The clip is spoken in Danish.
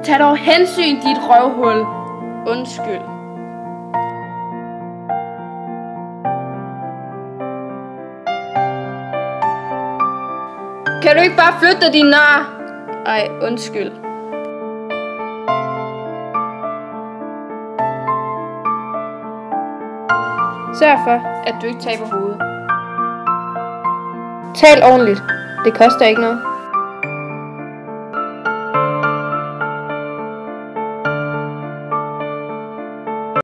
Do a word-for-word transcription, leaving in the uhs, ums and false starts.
Tag dog hensyn, dit røvhul. Undskyld. Kan du ikke bare flytte dig, din nar? Ej, undskyld. Sørg for, at du ikke taber hovedet. Tal ordentligt. Det koster ikke noget.